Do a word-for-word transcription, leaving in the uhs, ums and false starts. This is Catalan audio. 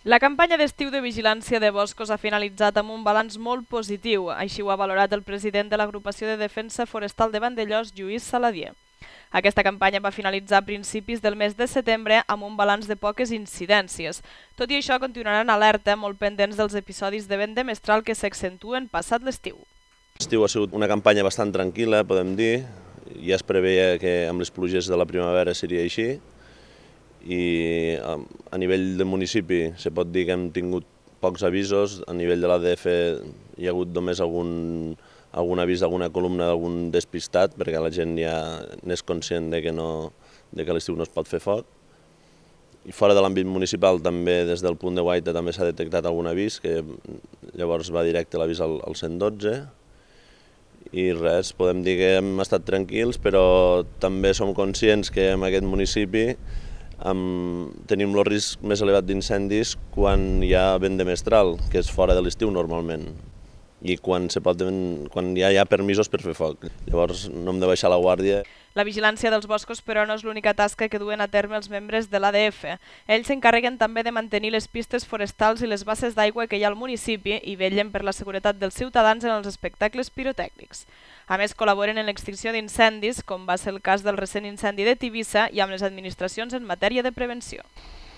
La campanya d'estiu de vigilància de boscos ha finalitzat amb un balanç molt positiu, així ho ha valorat el president de l'Agrupació de Defensa Forestal de Vandellòs, Lluís Saladier. Aquesta campanya va finalitzar a principis del mes de setembre amb un balanç de poques incidències. Tot i això, continuaran alerta, molt pendents dels episodis de vent de mestral que s'accentuen passat l'estiu. L'estiu ha sigut una campanya bastant tranquil·la, podem dir. Ja es preveia que amb les pluges de la primavera seria així. I a nivell del municipi se pot dir que hem tingut pocs avisos. A nivell de l'A D F hi ha hagut només algun, algun avís d'alguna columna d'algun despistat, perquè la gent ja n'és conscient de que, no, de que a l'estiu no es pot fer foc. I fora de l'àmbit municipal, també des del punt de Guaita també s'ha detectat algun avís, que llavors va directe l'avís al, al cent i dotze. I res, podem dir que hem estat tranquils, però també som conscients que en aquest municipi Amb, tenim el risc més elevat d'incendis quan hi ha vent de mestral, que és fora de l'estiu normalment, i quan, se pot, quan ja hi ha permisos per fer foc. Llavors no hem de baixar la guàrdia. La vigilància dels boscos, però, no és l'única tasca que duen a terme els membres de l'A D F. Ells s'encarreguen també de mantenir les pistes forestals i les basses d'aigua que hi ha al municipi i vetllen per la seguretat dels ciutadans en els espectacles pirotècnics. A més, col·laboren en l'extinció d'incendis, com va ser el cas del recent incendi de Tivissa, i amb les administracions en matèria de prevenció.